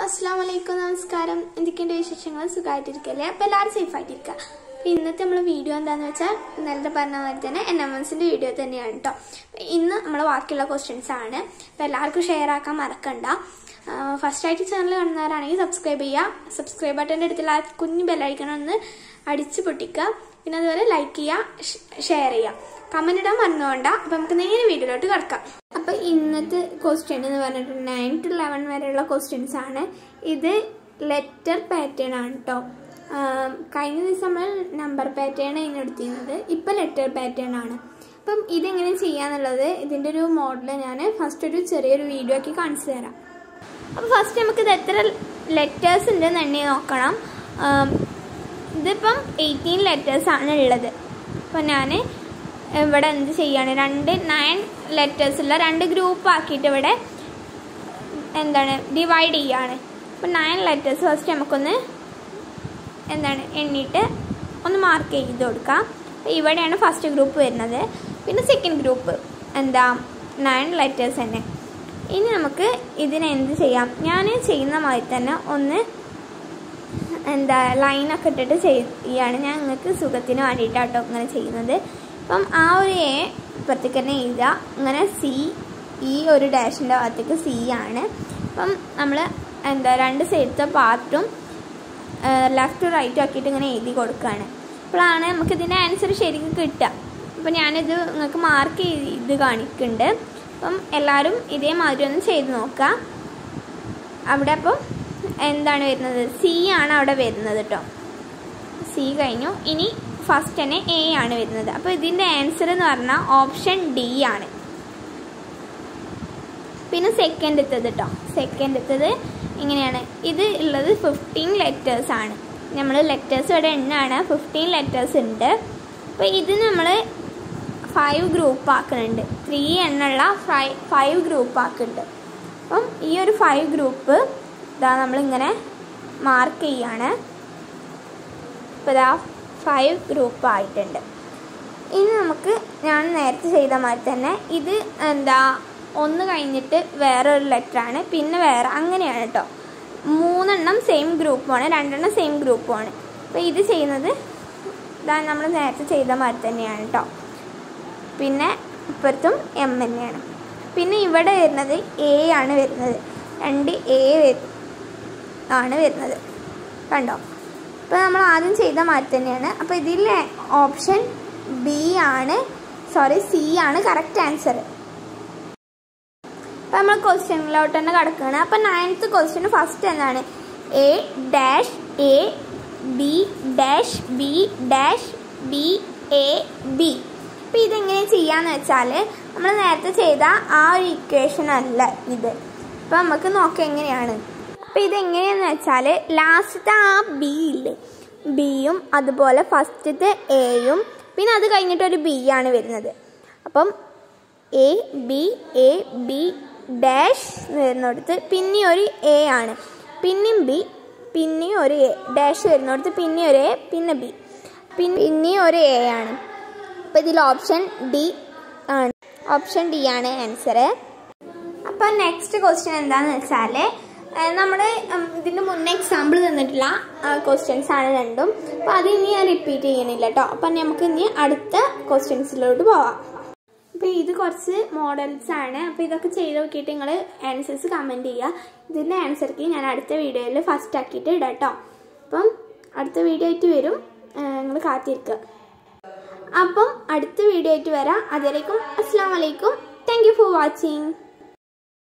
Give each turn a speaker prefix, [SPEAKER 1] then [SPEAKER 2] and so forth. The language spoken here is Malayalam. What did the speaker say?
[SPEAKER 1] Assalamualaikum, നമസ്കാരം. എന്തൊക്കെയുണ്ട് വിശേഷങ്ങൾ? സുഖമായിട്ടിരിക്കല്ലേ? അപ്പോൾ എല്ലാവരും സേഫ് ആയിട്ടിരിക്കുക. അപ്പോൾ ഇന്നത്തെ നമ്മൾ വീഡിയോ എന്താണെന്ന് വെച്ചാൽ നേരത്തെ പറഞ്ഞ മാതിരി തന്നെ NMSന്റെ വീഡിയോ തന്നെയാണ് കേട്ടോ. ഇന്ന് നമ്മൾ ബാക്കിയുള്ള ക്വസ്റ്റ്യൻസ് ആണ്. അപ്പോൾ എല്ലാവർക്കും ഷെയർ ആക്കാൻ മറക്കണ്ട. ഫസ്റ്റ് ആയിട്ട് ചാനൽ കാണുന്നവരാണെങ്കിൽ സബ്സ്ക്രൈബ് ചെയ്യുക. സബ്സ്ക്രൈബ് ബട്ടൻ്റെ അടുത്തുള്ള ആ കുഞ്ഞു ബെല്ലൈക്കൺ ഒന്ന് അടിച്ച് പൊട്ടിക്കുക. പിന്നെ അതുപോലെ ലൈക്ക് ചെയ്യുക, ഷെയർ ചെയ്യുക, കമന്റ് ഇടാൻ മറന്നുകൊണ്ട. അപ്പം നമുക്ക് നേരെ വീഡിയോയിലോട്ട് കിടക്കാം. അപ്പോൾ ഇന്നത്തെ ക്വസ്റ്റ്യൻ എന്ന് പറഞ്ഞിട്ട് 9 to 11 വരെയുള്ള ക്വസ്റ്റ്യൻസ് ആണ്. ഇത് ലെറ്റർ പാറ്റേൺ ആണ് കേട്ടോ. കഴിഞ്ഞ ദിവസം നമ്മൾ നമ്പർ പാറ്റേൺ ആണ് എടുത്തിരുന്നത്, ഇപ്പം ലെറ്റർ പാറ്റേൺ ആണ്. അപ്പം ഇതെങ്ങനെ ചെയ്യാന്നുള്ളത് ഇതിൻ്റെ ഒരു മോഡൽ ഞാൻ ഫസ്റ്റ് ഒരു ചെറിയൊരു വീഡിയോ ആക്കി കാണിച്ചു തരാം. അപ്പോൾ ഫസ്റ്റ് നമുക്ക് ഇത് എത്ര ലെറ്റേഴ്സ് ഉണ്ടെന്ന് എണ്ണി നോക്കണം. ഇതിപ്പം 18 ലെറ്റേഴ്സ് ആണ് ഉള്ളത്. അപ്പം ഞാൻ ഇവിടെ എന്ത് ചെയ്യാണ്, 9 ലെറ്റേഴ്സുള്ള 2 ഗ്രൂപ്പ് ആക്കിയിട്ട് ഇവിടെ ഡിവൈഡ് ചെയ്യാണ്. അപ്പം 9 ലെറ്റേഴ്സ് ഫസ്റ്റ് നമുക്കൊന്ന് എണ്ണിയിട്ട് ഒന്ന് മാർക്ക് ചെയ്ത് കൊടുക്കാം. അപ്പോൾ ഇവിടെയാണ് ഫസ്റ്റ് ഗ്രൂപ്പ് വരുന്നത്. പിന്നെ സെക്കൻഡ് ഗ്രൂപ്പ് 9 ലെറ്റേഴ്സ് തന്നെ. ഇനി നമുക്ക് ഇതിനെന്ത് ചെയ്യാം, ഞാൻ ചെയ്യുന്ന മാതിരി തന്നെ ഒന്ന് ലൈനൊക്കെ ഇട്ടിട്ട് ചെയ്യാണ്. ഞാൻ നിങ്ങൾക്ക് സുഖത്തിന് വേണ്ടിയിട്ടാട്ടോ ഇങ്ങനെ ചെയ്യുന്നത്. അപ്പം ആ ഒരു എ ഇപ്പുറത്തേക്ക് തന്നെ എഴുതുക. ഇങ്ങനെ സി, ഈ ഒരു ഡാഷിൻ്റെ ഭാഗത്തേക്ക് സി ആണ്. അപ്പം നമ്മൾ 2 സൈഡത്തെ പാർട്ടും ലെഫ്റ്റ് റൈറ്റും ആക്കിയിട്ട് ഇങ്ങനെ എഴുതി കൊടുക്കുകയാണ്. അപ്പോഴാണ് നമുക്കിതിൻ്റെ ആൻസർ ശരിക്കും കിട്ടുക. അപ്പം ഞാനിത് നിങ്ങൾക്ക് മാർക്ക് ചെയ്ത് കാണിക്കുന്നുണ്ട്. അപ്പം എല്ലാവരും ഇതേമാതിരി ഒന്ന് ചെയ്ത് നോക്കുക. അവിടെ അപ്പം എന്താണ് വരുന്നത്, സി ആണ് അവിടെ വരുന്നത് കേട്ടോ. സി കഴിഞ്ഞു. ഇനി ഫസ്റ്റ് തന്നെ എ ആണ് വരുന്നത്. അപ്പോൾ ഇതിൻ്റെ ആൻസർ എന്ന് പറഞ്ഞാൽ ഓപ്ഷൻ ഡി ആണ്. പിന്നെ സെക്കൻഡത്തത് കേട്ടോ. സെക്കൻഡത്തത് ഇങ്ങനെയാണ്. ഇത് ഉള്ളത് 15 ലെറ്റേഴ്സ് ആണ്. നമ്മൾ ലെറ്റേഴ്സ് ഇവിടെ എണ്ണാണ്, 15 ലെറ്റേഴ്സ് ഉണ്ട്. അപ്പോൾ ഇത് നമ്മൾ 5 ഗ്രൂപ്പ് ആക്കുന്നുണ്ട്. 3 എണ്ണുള്ള 5 ഗ്രൂപ്പ് ആക്കുന്നുണ്ട്. അപ്പം ഈ ഒരു 5 ഗ്രൂപ്പ് ഇതാ നമ്മളിങ്ങനെ മാർക്ക് ചെയ്യാണ്. ഇപ്പോൾ ഇതാ 5 ഗ്രൂപ്പ് ആയിട്ടുണ്ട്. ഇനി നമുക്ക് ഞാൻ നേരത്തെ ചെയ്ത മാതിരി തന്നെ ഇത് ഒന്ന് കഴിഞ്ഞിട്ട് വേറൊരു ലെറ്ററാണ്, പിന്നെ വേറെ, അങ്ങനെയാണ് കേട്ടോ. 3 എണ്ണം സെയിം ഗ്രൂപ്പുമാണ്, 2 എണ്ണം സെയിം ഗ്രൂപ്പുമാണ്. അപ്പോൾ ഇത് ചെയ്യുന്നത് ഇതാ നമ്മൾ നേരത്തെ ചെയ്ത മാതിരി തന്നെയാണ് കേട്ടോ. പിന്നെ ഇപ്പുറത്തും എം തന്നെയാണ്. പിന്നെ ഇവിടെ വരുന്നത് എ ആണ് വരുന്നത്. 2 എ ആണ് വരുന്നത്, കണ്ടോ. ഇപ്പോൾ നമ്മൾ ആദ്യം ചെയ്ത മാതിരി തന്നെയാണ്. അപ്പോൾ ഇതിലെ ഓപ്ഷൻ സി ആണ് കറക്റ്റ് ആൻസർ. അപ്പോൾ നമ്മൾ ക്വസ്റ്റ്യനിലോട്ട് തന്നെ കിടക്കുകയാണ്. അപ്പോൾ 9th ക്വസ്റ്റ്യൻ ഫസ്റ്റ് എന്താണ്, A dash A B dash B dash B A B. അപ്പോൾ ഇതെങ്ങനെ ചെയ്യാന്ന് വെച്ചാൽ നമ്മൾ നേരത്തെ ചെയ്ത ആ ഒരു ഇക്വേഷൻ അല്ല ഇത്. അപ്പോൾ നമുക്ക് നോക്കാം എങ്ങനെയാണ്. അപ്പോൾ ഇതെങ്ങനെയാന്ന് വെച്ചാൽ ലാസ്റ്റത്തെ ആ ബി ഇല്ലേ, ബിയും അതുപോലെ ഫസ്റ്റത്തെ എയും പിന്നെ അത് കഴിഞ്ഞിട്ടൊരു ബി ആണ് വരുന്നത്. അപ്പം എ ബി ഡാഷ് വരുന്നിടത്ത് പിന്നെ ഒരു എ ആണ്, പിന്നെയും ബി, പിന്നെയും ഒരു എ, ഡാഷ് വരുന്നിടത്ത് പിന്നെ ഒരു എ, പിന്നെ ബി, പിന്നെയും ഒരു എ ആണ്. അപ്പോൾ ഇതിൽ ഓപ്ഷൻ ഡി ആണ് ആൻസർ. അപ്പോൾ നെക്സ്റ്റ് ക്വസ്റ്റ്യൻ എന്താണെന്ന് വെച്ചാൽ നമ്മൾ ഇതിൻ്റെ മുന്നേ എക്സാമ്പിൾ തന്നിട്ടുള്ള ക്വസ്റ്റ്യൻസ് ആണ് രണ്ടും. അപ്പോൾ അത് ഇനി ഞാൻ റിപ്പീറ്റ് ചെയ്യണില്ല കേട്ടോ. അപ്പം നമുക്ക് ഇനി അടുത്ത ക്വസ്റ്റ്യൻസിലോട്ട് പോവാം. അപ്പോൾ ഇത് കുറച്ച് മോഡൽസ് ആണ്. അപ്പോൾ ഇതൊക്കെ ചെയ്ത് നോക്കിയിട്ട് നിങ്ങൾ ആൻസേഴ്സ് കമൻറ്റ് ചെയ്യുക. ഇതിൻ്റെ ആൻസർക്ക് ഞാൻ അടുത്ത വീഡിയോയിൽ ഫസ്റ്റ് ആക്കിയിട്ട് ഇടാം കേട്ടോ. അപ്പം അടുത്ത വീഡിയോ ആയിട്ട് വരും, നിങ്ങൾ കാത്തിരിക്കുക. അപ്പം അടുത്ത വീഡിയോ ആയിട്ട് വരാം. അതുവരേക്കും അസ്സലാമു അലൈക്കും. Thank you for watching.